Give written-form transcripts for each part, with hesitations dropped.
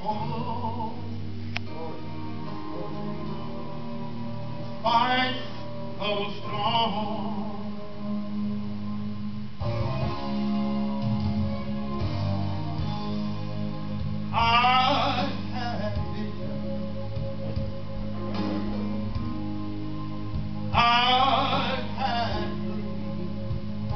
Fight so strong. I had vision. I had dreams.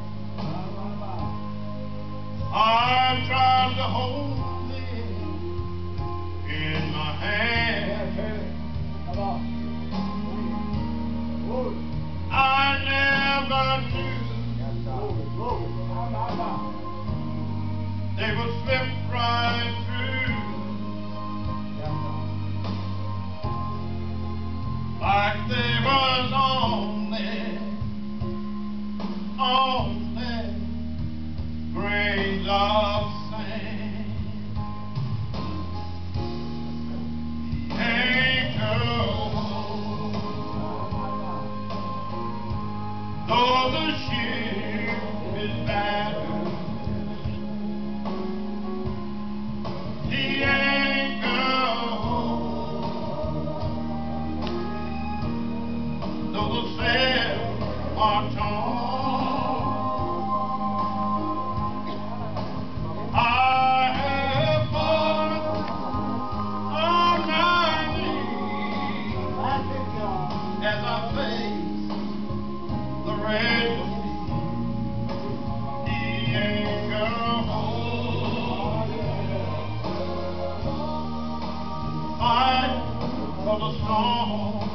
I tried to hold it in my hand. I never knew they would slip right through, like they was only grains of sand. The angel, though the ship is battered, the anchor holds, though the sails are torn. I have fallen on my knees as I face the red sea. The anchor holds, fight for the storm.